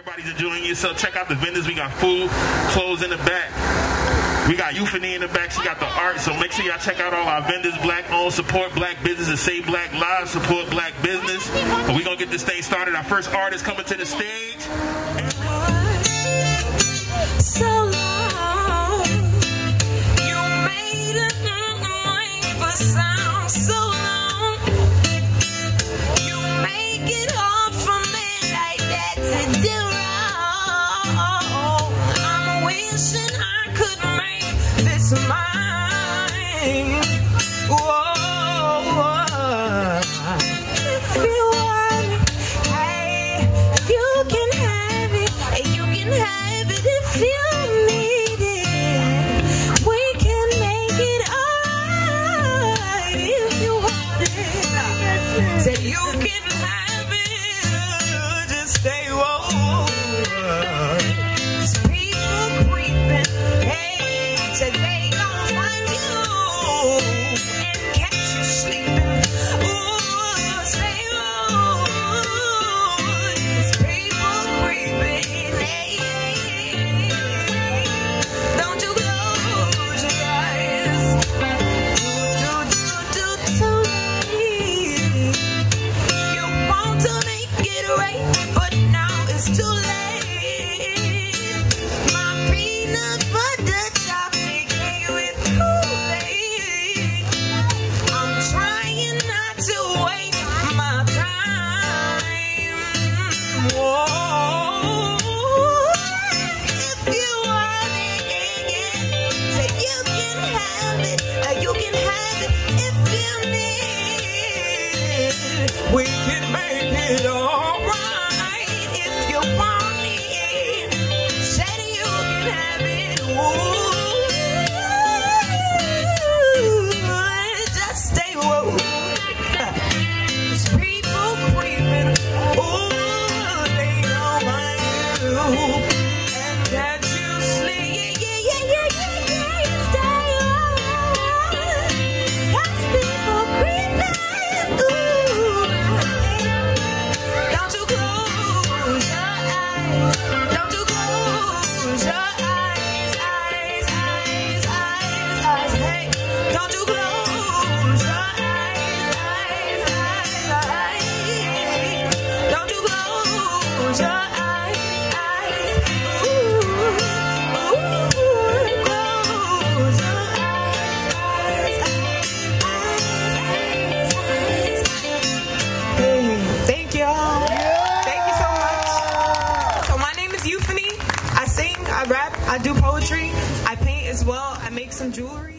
everybody's enjoying yourself. Check out the vendors. We got food, clothes in the back. We got Euphony in the back. She got the art. So make sure y'all check out all our vendors. Black owned, support black businesses, save black lives, support black business. And we're going to get this thing started. Our first artist coming to the stage. So long, you made it for sound so long. You make it hard for me like that to do wrong. I'm wishing I could make this mine. Whoa, if you want it, hey, you can have it, you can have it if you need it. We can make it alright if you want it. Say you can have it, just stay woke. These people creeping, hey, said they gon' find you and catch you sleeping. Ooh, stay woke. These people creeping, hey. Don't you close your eyes. Do to me. You want to make it right, but now it's too late. My peanut butter chocolate cake with Kool-Aid. I'm trying not to waste my time. Whoa. If you want it, say you can have it, you can have it if you need it. We can make it alright if you want it. Say you can have it. Ooh, just stay woke. These people creeping. Ooh, they don't mind you. And that you sleep, stay woke. 'Cause people creeping. Ooh, don't you close your eyes. Don't you close your eyes, eyes, eyes, eyes, eyes. Hey, don't you close your eyes, eyes, eyes, eyes. Don't you close your eyes, eyes. Ooh, close your eyes, eyes, eyes. Hey, thank y'all. Thank you so much. So my name is Euphony. I sing, I rap, I do poetry, I paint as well, I make some jewelry.